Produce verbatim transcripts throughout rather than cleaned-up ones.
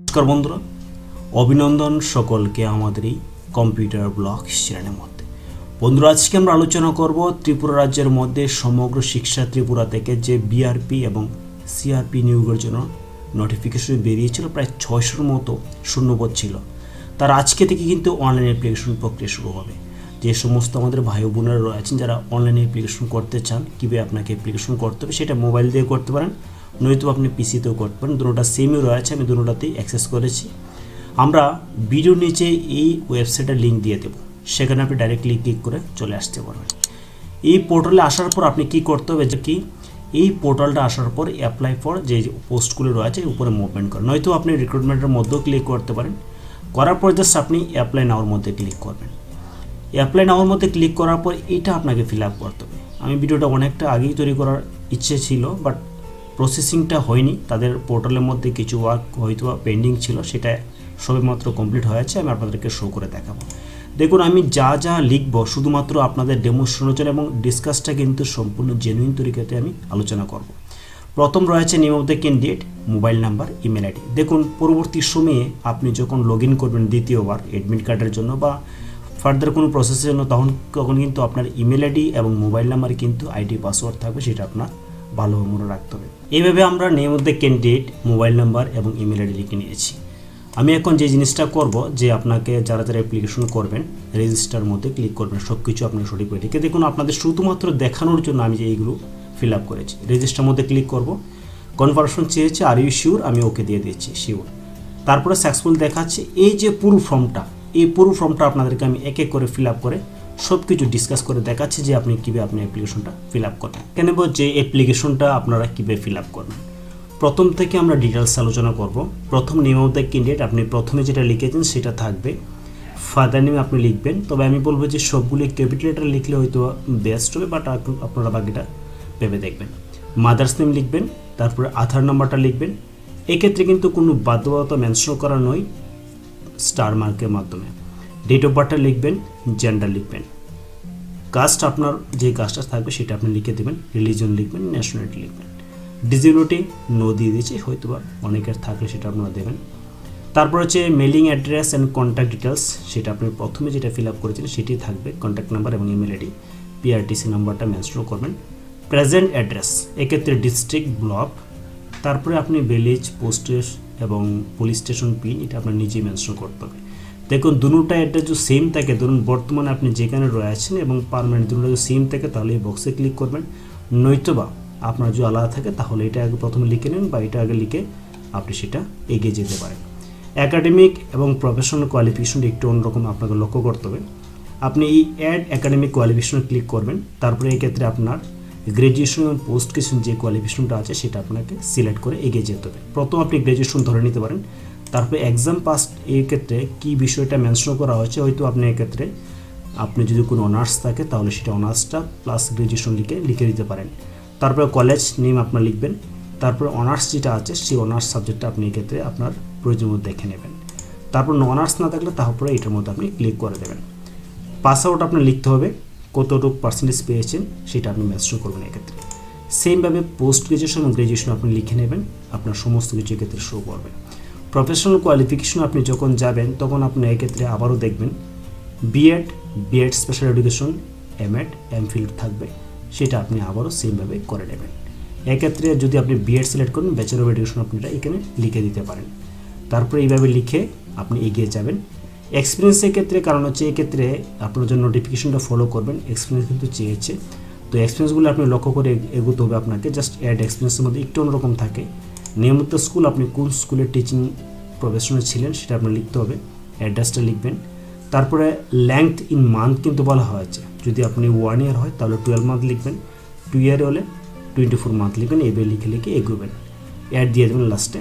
নমস্কার বন্ধুরা, অভিনন্দন সকলকে আমাদের এই কম্পিউটার ব্লগ চ্যানেলের মধ্যে। বন্ধুরা, আজকে আমরা আলোচনা করব ত্রিপুরা রাজ্যের মধ্যে সমগ্র শিক্ষা ত্রিপুরা থেকে যে বিআরপি এবং সিআরপি নিয়োগের জন্য নোটিফিকেশন বেরিয়েছিল, প্রায় ছয়শোর মতো শূন্যপদ ছিল। তার আজকে থেকে কিন্তু অনলাইন অ্যাপ্লিকেশন প্রক্রিয়া শুরু হবে। যে সমস্ত আমাদের ভাই বোনেরা রয়েছেন যারা অনলাইনে অ্যাপ্লিকেশন করতে চান, কীভাবে আপনাকে অ্যাপ্লিকেশন করতে হবে সেটা মোবাইল দিয়ে করতে পারেন, নয়তো আপনি পিসিতেও করতে পারেন। দুটোটা সেমই রয়েছে, আমি দুটোটাতেই অ্যাক্সেস করেছি। আমরা ভিডিওর নিচে এই ওয়েবসাইটের লিঙ্ক দিয়ে দেবো, সেখানে আপনি ডাইরেক্টলি ক্লিক করে চলে আসতে পারবেন। এই পোর্টালে আসার পর আপনি কি করতে হবে, যে কি এই পোর্টালটা আসার পর অ্যাপ্লাই ফর যে পোস্টগুলো রয়েছে উপরে মুভমেন্ট করেন, নয়তো আপনি রিক্রুটমেন্টের মধ্যেও ক্লিক করতে পারেন। করার পর জাস্ট আপনি অ্যাপ্লাই নাওয়ার মধ্যে ক্লিক করবেন। অ্যাপ্লাই নাওয়ার মধ্যে ক্লিক করার পর এটা আপনাকে ফিল আপ করতে হবে। আমি ভিডিওটা অনেকটা আগেই তৈরি করার ইচ্ছে ছিল, বাট প্রসেসিংটা হয়নি। তাদের পোর্টালের মধ্যে কিছু ওয়ার্ক হয়তো পেন্ডিং ছিল, সেটা সবেমাত্র কমপ্লিট হয়েছে। আমি আপনাদেরকে শো করে দেখাবো। দেখুন, আমি যা যা লিখব শুধুমাত্র আপনাদের ডেমোস্ট্রেশনের জন্য, এবং ডিসকাসটা কিন্তু সম্পূর্ণ জেনুইন তরিকাতে আমি আলোচনা করব। প্রথম রয়েছে name of the candidate, mobile number, email ID. দেখুন, পরবর্তী সময়ে আপনি যখন লগ ইন করবেন দ্বিতীয়বার অ্যাডমিট কার্ডের জন্য বা ফার্দার কোনো প্রসেসের জন্য, তখন তখন কিন্তু আপনার ইমেল আইডি এবং মোবাইল নাম্বারে কিন্তু আইডি পাসওয়ার্ড থাকবে, সেটা আপনার ভালোভাবে মনে রাখতে হবে। এইভাবে আমরা name of the candidate, mobile number এবং ইমেল আইডি লিখে নিয়েছি। আমি এখন যে জিনিসটা করব, যে আপনাকে যারা যারা অ্যাপ্লিকেশন করবেন রেজিস্টার মধ্যে ক্লিক করবেন, সব কিছু আপনার সঠিকভাবে লিখে। দেখুন, আপনাদের শুধুমাত্র দেখানোর জন্য আমি যে এইগুলো ফিল আপ করেছি। রেজিস্টার মধ্যে ক্লিক করব, কনফার্মেশন চেয়েছে, আর ইউ শিওর, আমি ওকে দিয়ে দিচ্ছি শিওর। তারপরে সাকসেসফুল দেখাচ্ছে। এই যে পুরো ফর্মটা, এই পুরো ফর্মটা আপনাদেরকে আমি এক এক করে ফিল আপ করে সব কিছু ডিসকাস করে দেখাচ্ছি যে আপনি কীভাবে আপনি অ্যাপ্লিকেশনটা ফিল আপ করবেন। কেন যে অ্যাপ্লিকেশনটা আপনারা কীভাবে ফিল আপ করবেন, প্রথম থেকে আমরা ডিটেলস আলোচনা করব। প্রথম নেম অফ দ্য ক্যান্ডিডেট, আপনি প্রথমে যেটা লিখেছেন সেটা থাকবে। ফাদার নেম আপনি লিখবেন, তবে আমি বলবো যে সবগুলি ক্যাপিটাল লেটার লিখলে হয়তো বেস্ট হবে, বাট আপনারা বাকিটা ভেবে দেখবেন। মাদার্স নেম লিখবেন, তারপরে আধার নাম্বারটা লিখবেন। এক্ষেত্রে কিন্তু কোনো বাধ্যবাধকতা মেনশন করা নয়, স্টার মার্কের মাধ্যমে। ডেট অফ বার্থটা লিখবেন, জেন্ডার লিখবেন, কাস্ট আপনার যে কাস্টটা থাকবে সেটা আপনি লিখে দেবেন, রিলিজন লিখবেন, ন্যাশনালিটি লিখবেন। ডিজিবিলিটি নো দিয়ে দিয়েছি, হয়তো বা অনেকের থাকলে সেটা আপনারা দেবেন। তারপর হচ্ছে mailing address and contact details, সেটা আপনি প্রথমে যেটা ফিল আপ করেছিলেন সেটি থাকবে, কন্ট্যাক্ট নাম্বার এবং ইমেল আইডি। পিআরটিসি নাম্বারটা মেনশন করবেন। প্রেজেন্ট অ্যাড্রেস, এক্ষেত্রে ডিস্ট্রিক্ট, ব্লক। তারপরে আপনি ভিলেজ, পোস্ট এবং পুলিশ স্টেশন পিন, এটা আপনার নিজেই মেনশন করতে হবে। দেখুন, দুটোটা অ্যাড্রেস যদি সেম থাকে, ধরুন বর্তমানে আপনি যেখানে রয়েছেন এবং পারমানেন্ট দুটো যদি সেম থাকে, তাহলে এই বক্সে ক্লিক করবেন। নয়তোবা আপনার যদি আলাদা থাকে তাহলে এটা আগে প্রথমে লিখে নেন, বা এটা আগে লিখে আপনি সেটা এগিয়ে যেতে পারেন। অ্যাকাডেমিক এবং প্রফেশনাল কোয়ালিফিকেশনটা একটু অন্যরকম আপনাকে লক্ষ্য করতে হবে। আপনি এই অ্যাড অ্যাকাডেমিক কোয়ালিফিকেশন ক্লিক করবেন। তারপরে এই ক্ষেত্রে আপনার গ্র্যাজুয়েশন এবং পোস্ট গ্র্যাজুয়েশন যে কোয়ালিফিকেশনটা আছে সেটা আপনাকে সিলেক্ট করে এগিয়ে যেতে হবে। প্রথম আপনি গ্র্যাজুয়েশন ধরে নিতে পারেন, তারপরে এক্সাম পাস। এই ক্ষেত্রে কী বিষয়টা মেনশন করা হয়েছে, হয়তো আপনি এক্ষেত্রে আপনি যদি কোনো অনার্স থাকে তাহলে সেটা অনার্সটা প্লাস গ্র্যাজুয়েশন লিখে লিখে দিতে পারেন। তারপরে কলেজ নেম আপনার লিখবেন। তারপরে অনার্স যেটা আছে সেই অনার্স সাবজেক্টটা আপনি এক্ষেত্রে আপনার প্রয়োজন মতো দেখে নেবেন। তারপর অনার্স না থাকলে তারপরে এটার মধ্যে আপনি ক্লিক করে দেবেন। পাস আউট আপনার লিখতে হবে, কতটুকু পার্সেন্টেজ পেয়েছেন সেটা আপনি মেনশন করবেন এক্ষেত্রে। সেমভাবে পোস্ট গ্র্যাজুয়েশন এবং গ্র্যাজুয়েশন আপনি লিখে নেবেন, আপনার সমস্ত কিছু এক্ষেত্রে শো করবে। প্রফেশনাল কোয়ালিফিকেশন আপনি যখন যাবেন তখন আপনি এক্ষেত্রে আবারও দেখবেন BEd, BEd special education, MEd, MPhil থাকবে, সেটা আপনি আবারও সেমভাবে করে নেবেন। এক্ষেত্রে যদি আপনি বিএড সিলেক্ট করেন, ব্যাচেলর অফ এডুকেশন আপনারা এখানে লিখে দিতে পারেন। তারপরে এইভাবে লিখে আপনি এগিয়ে যাবেন। এক্সপিরিয়েন্সের ক্ষেত্রে, কারণ হচ্ছে এক্ষেত্রে আপনার জন্য নোটিফিকেশনটা ফলো করবেন, এক্সপিরিয়েন্স কিন্তু চেয়েছে, তো এক্সপিরিয়েন্সগুলো আপনি লক্ষ্য করে এগোতে হবে আপনাকে। জাস্ট অ্যাড এক্সপিরিয়েন্সের মধ্যে একটু অন্যরকম থাকে। নিয়মিত স্কুল, আপনি কোন স্কুলে টিচিং প্রফেশনে ছিলেন সেটা আপনার লিখতে হবে, অ্যাড্রেসটা লিখবেন। তারপরে লেংথ ইন মান্থ কিন্তু বলা হয়েছে, যদি আপনি ওয়ান ইয়ার হয় তাহলে টুয়েলভ মান্থ লিখবেন, টু ইয়ার হলে টোয়েন্টি ফোর মান্থ লিখবেন। এভাবে লিখে লিখে এগোবেন, অ্যাড দিয়ে দেবেন লাস্টে।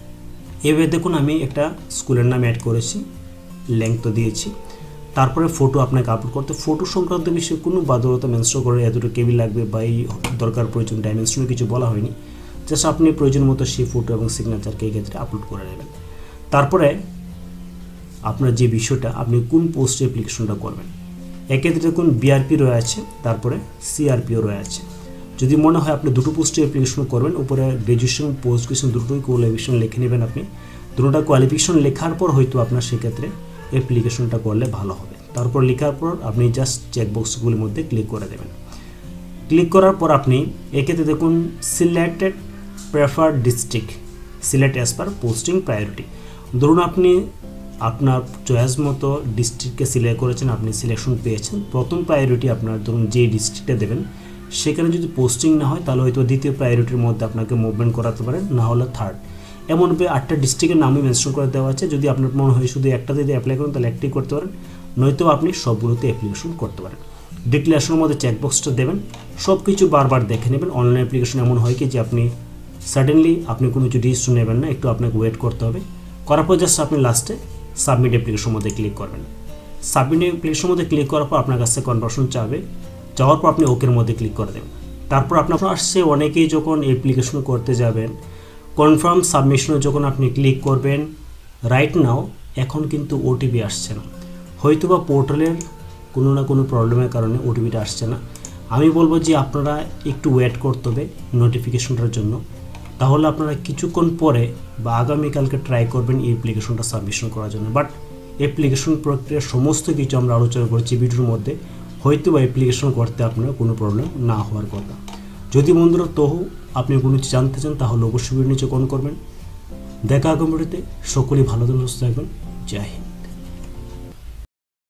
এভাবে দেখুন, আমি একটা স্কুলের নাম অ্যাড করেছি, লেংথ তো দিয়েছি। তারপরে ফটো আপনাকে আপলোড করতে, ফটো সংক্রান্ত বিষয়ে কোনো বাধ্যবাধকতা মেনশন করে এতটুকু কেবি লাগবে বা এই দরকার প্রয়োজন ডাইমেনশনও কিছু বলা হয়নি। জাস্ট আপনি প্রয়োজন মতো সেই ফটো এবং সিগনেচারকে এই ক্ষেত্রে আপলোড করে নেবেন। তারপরে আপনার যে বিষয়টা, আপনি কোন পোস্টে অ্যাপ্লিকেশনটা করবেন, এক্ষেত্রে দেখুন বিআরপি রয়েছে, তারপরে সিআরপিও রয়েছে। যদি মনে হয় আপনি দুটো পোস্টে অ্যাপ্লিকেশন করবেন, উপরে গ্র্যাজুয়েশন, পোস্ট গ্র্যাজুয়েশন দুটোই কোয়ালিফিকেশন লিখে নেবেন আপনি। দুটোটা কোয়ালিফিকেশন লেখার পর হয়তো আপনার সেক্ষেত্রে অ্যাপ্লিকেশনটা করলে ভালো হবে। তারপর লেখার পর আপনি জাস্ট চেকবক্সগুলির মধ্যে ক্লিক করে দেবেন। ক্লিক করার পর আপনি এক্ষেত্রে দেখুন selected preferred district select as per posting priority. ধরুন আপনি আপনার চয়েস মতো ডিস্ট্রিক্টকে সিলেক্ট করেছেন, আপনি সিলেকশন পেয়েছেন, প্রথম প্রায়োরিটি আপনার ধরুন যে ডিস্ট্রিক্টে দেবেন সেখানে যদি পোস্টিং না হয় তাহলে হয়তো দ্বিতীয় প্রায়োরিটির মধ্যে আপনাকে মুভমেন্ট করাতে পারেন, না হলে থার্ড। এমনভাবে আটটা ডিস্ট্রিক্টের নামই মেনশন করে দেওয়া আছে। যদি আপনার মনে হয় শুধু একটাতে যদি অ্যাপ্লাই করেন তাহলে একটাই করতে পারেন, নয়তো আপনি সবগুলোতে অ্যাপ্লিকেশন করতে পারেন। ডিক্লারেশনের মধ্যে চেকবক্সটা দেবেন, সব কিছু বারবার দেখে নেবেন। অনলাইন অ্যাপ্লিকেশন এমন হয় কি যে আপনি সাডেনলি আপনি কোনো কিছু ডিসিশন নেবেন না, একটু আপনাকে ওয়েট করতে হবে। করার পর জাস্ট আপনি লাস্টে সাবমিট অ্যাপ্লিকেশনের মধ্যে ক্লিক করবেন। সাবমিট অ্যাপ্লিকেশনের মধ্যে ক্লিক করার পর আপনার কাছে কনভার্সন চাবে, যাওয়ার পর আপনি ওকের মধ্যে ক্লিক করে দেবেন। তারপর আপনার আসছে অনেকেই যখন অ্যাপ্লিকেশন করতে যাবেন কনফার্ম সাবমিশনে যখন আপনি ক্লিক করবেন, রাইট নাও এখন কিন্তু ওটিপি আসছে না, হয়তো বা পোর্টালের কোনো না কোনো প্রবলেমের কারণে ওটিপিটা আসছে না। আমি বলবো যে আপনারা একটু ওয়েট করতে হবে নোটিফিকেশনটার জন্য, তাহলে আপনারা কিছুক্ষণ পরে বা আগামীকালকে ট্রাই করবেন এই অ্যাপ্লিকেশনটা সাবমিশন করার জন্য। বাট অ্যাপ্লিকেশন প্রক্রিয়ার সমস্ত কিছু আমরা আলোচনা করছি ভিডিওর মধ্যে, হয়তো বা অ্যাপ্লিকেশন করতে আপনার কোনো প্রবলেম না হওয়ার কথা। যদি বন্ধুরা তহু আপনি কোনো কিছু জানতে চান তাহলে অবশ্যই ভিডিও নিচে কমেন্ট করবেন। দেখা আগামী ভিডিওতে, সকলেই ভালো থাকবেন, সুস্থ থাকবেন, জয় হিন্দ।